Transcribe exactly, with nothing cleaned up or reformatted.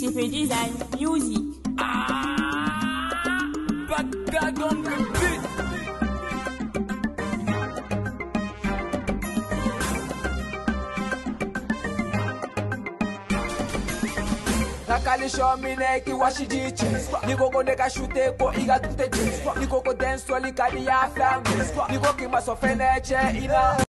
C P Design Music. Ah, Bagdad on the beat. Nakalisho mine ki washijiche Niko kone ka shute ko iga tuteje Niko ko dance wali kadi ya flamme Niko ki masofeneche ina